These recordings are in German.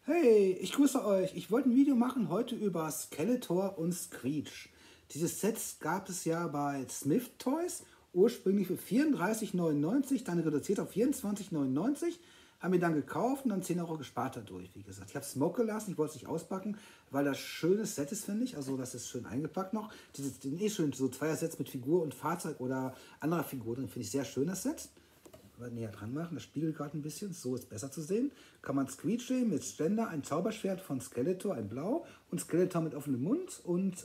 Hey, ich grüße euch. Ich wollte ein Video machen heute über Skeletor und Screech. Dieses Set gab es ja bei Smith Toys, ursprünglich für 34,99, dann reduziert auf 24,99. Haben wir dann gekauft und dann 10 Euro gespart dadurch, wie gesagt. Ich habe es smoke gelassen, ich wollte es nicht auspacken, weil das schönes Set ist, finde ich. Also das ist schön eingepackt noch. Dieses schön, so Zweier-Sets mit Figur und Fahrzeug oder anderer Figur drin, finde ich sehr schön, das Set. Näher dran machen, das spiegelt gerade ein bisschen, so ist besser zu sehen. Kann man Screech sehen mit Ständer, ein Zauberschwert von Skeletor in Blau und Skeletor mit offenem Mund und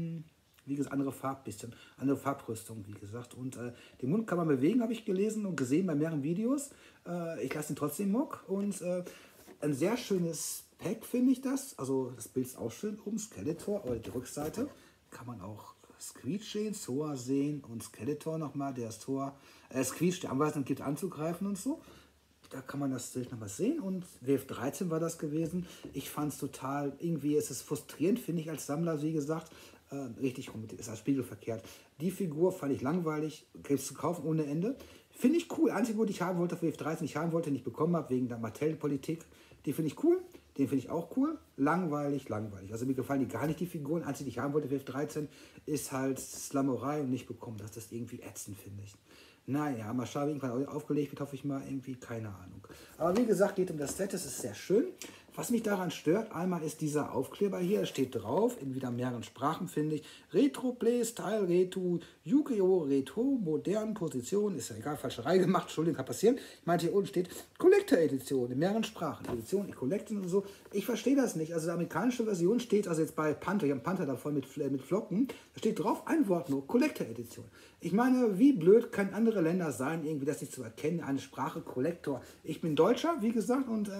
wie gesagt, andere Farbrüstung, wie gesagt. Und den Mund kann man bewegen, habe ich gelesen und gesehen bei mehreren Videos. Ich lasse ihn trotzdem mock und ein sehr schönes Pack finde ich das. Also das Bild ist auch schön oben, Skeletor, oder die Rückseite kann man auch Screech sehen, Soa sehen und Skeletor nochmal, der ist Screech, der Anweisung gibt anzugreifen und so. Da kann man das noch was sehen und WF 13 war das gewesen. Ich fand es total, irgendwie ist es frustrierend, finde ich als Sammler, wie gesagt, richtig rum, ist als Spiegel verkehrt. Die Figur fand ich langweilig, gibt es zu kaufen ohne Ende. Finde ich cool, einzige, wo ich haben wollte, auf WF 13 ich haben wollte, nicht bekommen habe, wegen der Mattel-Politik, die finde ich cool. Den finde ich auch cool. Langweilig, langweilig. Also mir gefallen die gar nicht, die Figuren. Einzige, die ich haben wollte, WF 13, ist halt Slammerei und nicht bekommen. Das ist irgendwie ätzend, finde ich. Naja, mal schauen, irgendwann aufgelegt wird, hoffe ich mal irgendwie, keine Ahnung. Aber wie gesagt, geht um das Set, es ist sehr schön. Was mich daran stört, einmal ist dieser Aufkleber hier, steht drauf, in wieder mehreren Sprachen, finde ich. Retro Play Style, Retro, Yu-Gi-Oh! Retro, modern, Position, ist ja egal, falsche Reihe gemacht, Entschuldigung, kann passieren. Ich meinte, hier unten steht Collector Edition, in mehreren Sprachen. Edition, ich collecten und so. Ich verstehe das nicht. Also die amerikanische Version steht, also jetzt bei Panther, ich habe einen Panther davon mit Flocken, da steht drauf ein Wort nur, Collector Edition. Ich meine, wie blöd können andere Länder sein, irgendwie das nicht zu erkennen, eine Sprache Collector. Ich bin Deutscher, wie gesagt, und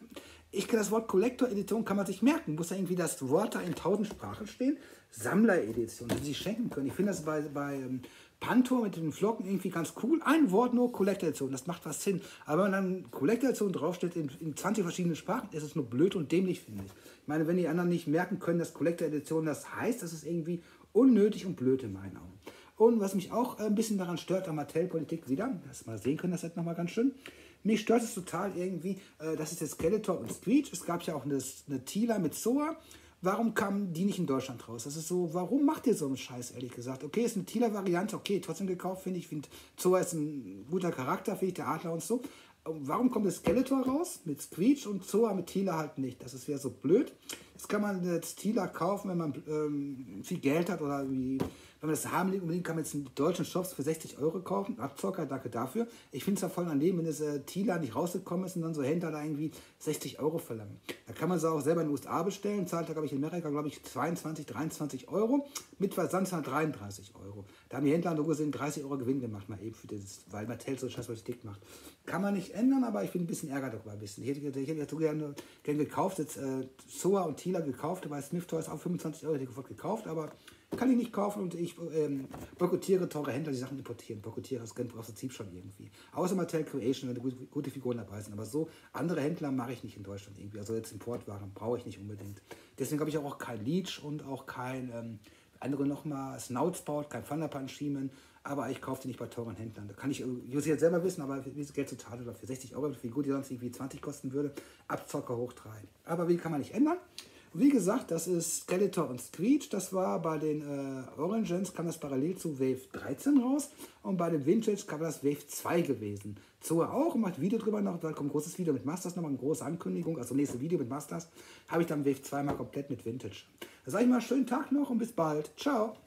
ich kann das Wort Collector-Edition kann man sich merken. Muss ja irgendwie das Wort da in 1000 Sprachen stehen. Sammler-Edition, die sie schenken können. Ich finde das bei Panther mit den Flocken irgendwie ganz cool. Ein Wort nur Collector-Edition, das macht was Sinn. Aber wenn dann Collector-Edition draufsteht in 20 verschiedenen Sprachen, ist es nur blöd und dämlich, finde ich. Ich meine, wenn die anderen nicht merken können, dass Collector-Edition das heißt, das ist irgendwie unnötig und blöd in meinen Augen. Und was mich auch ein bisschen daran stört, an Mattel-Politik wieder, das mal sehen können, das ist nochmal ganz schön. Mich stört es total irgendwie, das ist jetzt Skeletor und Screech. Es gab ja auch eine Teela mit Soa. Warum kamen die nicht in Deutschland raus? Das ist so, warum macht ihr so einen Scheiß, ehrlich gesagt? Okay, ist eine Teela-Variante, okay, trotzdem gekauft, finde ich. Finde Soa ist ein guter Charakter, finde ich, der Adler und so. Warum kommt das Skeletor raus mit Screech und Soa mit Teela halt nicht? Das ist wieder so blöd. Jetzt kann man jetzt Teela kaufen, wenn man viel Geld hat oder irgendwie, wenn man das haben will, unbedingt kann man jetzt in deutschen Shops für 60 Euro kaufen. Abzocker, danke dafür. Ich finde es ja voll daneben, wenn das Teela nicht rausgekommen ist und dann so Händler da irgendwie 60 Euro verlangen. Da kann man es auch selber in den USA bestellen, zahlt da, glaube ich, in Amerika, glaube ich, 22, 23 Euro, mit Versand 33 Euro. Da haben die Händler so gesehen 30 Euro Gewinn gemacht, mal eben für das, weil Mattel so Scheiß dick macht. Kann man nicht ändern, aber ich bin ein bisschen ärgert darüber ein bisschen. Ich hätte so gerne gekauft, jetzt Soa und Teela gekauft, bei Smith Toys auch 25 Euro hätte ich sofort gekauft, aber kann ich nicht kaufen und ich boykottiere teure Händler, die Sachen importieren. Boykottiere das Prinzip schon irgendwie. Außer Mattel Creation, wenn da gute Figuren dabei sind. Aber so andere Händler mache ich nicht in Deutschland irgendwie. Also jetzt Importwaren brauche ich nicht unbedingt. Deswegen habe ich auch kein Leech und auch kein andere nochmal Snoutspout, kein Thunder Punch Schiemen. Aber ich kaufe die nicht bei teuren Händlern. Da kann ich muss jetzt selber wissen, aber wie viel Geld zu zahlen oder für 60 Euro, für die gut, die sonst irgendwie 20 kosten würde, Abzocker hoch 3. Aber wie kann man nicht ändern? Wie gesagt, das ist Skeletor und Screech. Das war bei den Origins, kam das parallel zu Wave 13 raus. Und bei den Vintage kam das Wave 2 gewesen. Zoa auch, macht ein Video drüber noch. Dann kommt ein großes Video mit Masters, nochmal eine große Ankündigung. Also nächstes Video mit Masters. Habe ich dann Wave 2 mal komplett mit Vintage. Da sage ich mal, schönen Tag noch und bis bald. Ciao.